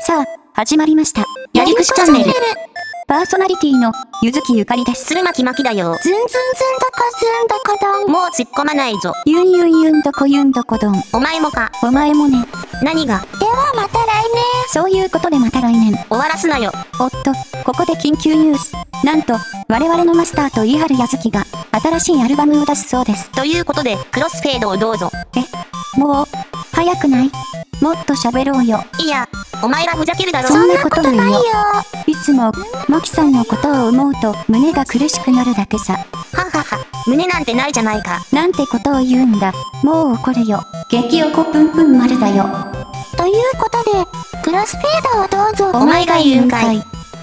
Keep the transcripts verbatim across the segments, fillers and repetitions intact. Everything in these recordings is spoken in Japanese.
さあ、始まりました。やりくしチャンネル。パーソナリティの、ゆずきゆかりです。 鶴巻まきだよ。 ずんずんずんどこずんどこどん。 もう突っ込まないぞ。 ゆんゆんゆんどこゆんどこどん。 お前もか。 お前もね。 何が。 ではまた来年。 そういうことでまた来年。 終わらすなよ。 おっと、ここで緊急ニュース。なんと、我々のマスターと飯原やずきが、新しいアルバムを出すそうです。 ということで、クロスフェードをどうぞ。 え、もう、早くない？もっと喋ろうよ。 いや、お前らふざけるだろ。 そんなことないよ。 よ。 いつも、マキさんのことを思うと胸が苦しくなるだけさ。 ははは、胸なんてないじゃないか。 なんてことを言うんだ。もう怒るよ。激おこぷんぷん丸だよ。 ということで、クロスフェードをどうぞ。 お前が言うんかい。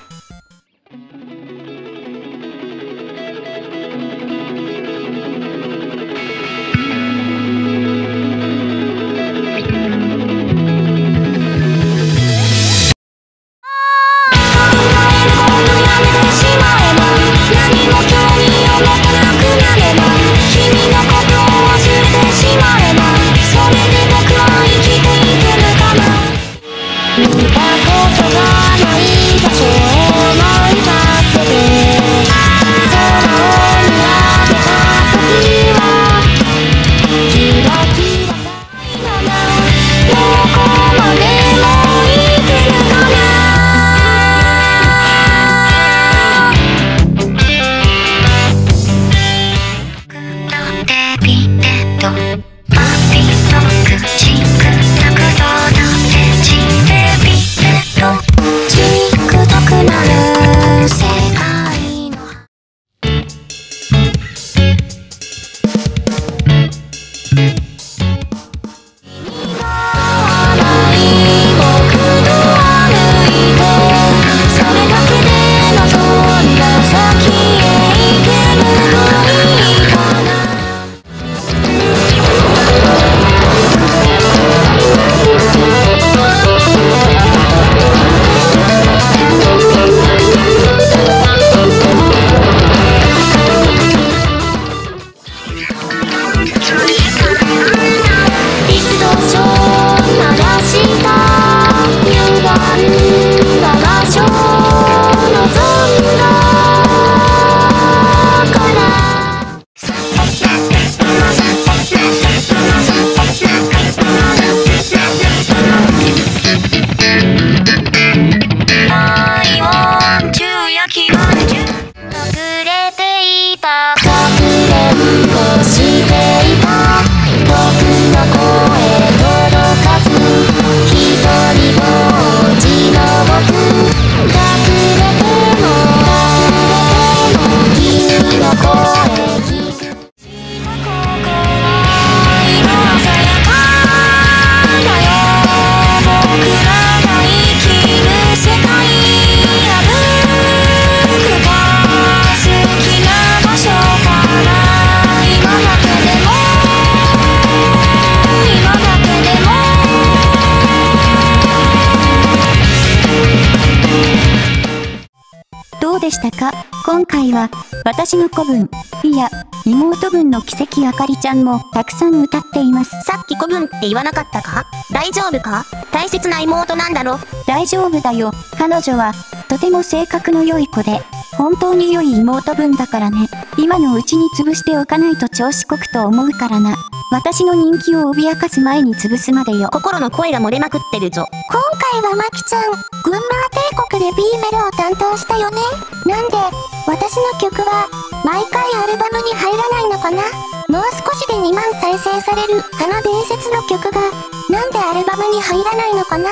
どうでしたか？今回は、私の子分、いや、妹分の奇跡あかりちゃんもたくさん歌っています。 さっき子分って言わなかったか？大丈夫か？大切な妹なんだろ？ 大丈夫だよ。彼女は、とても性格の良い子で、本当に良い妹分だからね。今のうちに潰しておかないと調子こくと思うからな。私の人気を脅かす前に潰すまでよ。 心の声が漏れまくってるぞ。 今回はまきちゃん、群馬帝国で B メロを担当したよね。なんで、私の曲は、毎回アルバムに入らないのかな？もう少しでにまん再生される、あの伝説の曲が、なんでアルバムに入らないのかな？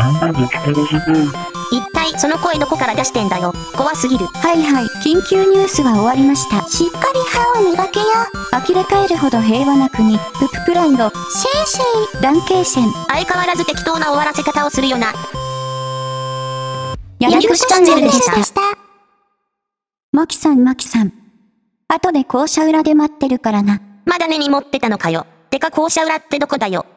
一体その声どこから出してんだよ。怖すぎる。 はいはい、緊急ニュースは終わりました。 しっかり歯を磨けよ。 呆れ返るほど平和な国、プププランド、 シェイシェイ、 ダンケーシェン。 相変わらず適当な終わらせ方をするよな。 やりくしチャンネルでした。 した。 マキさんマキさん。後で校舎裏で待ってるからな。 まだ根に持ってたのかよ。てか校舎裏ってどこだよ。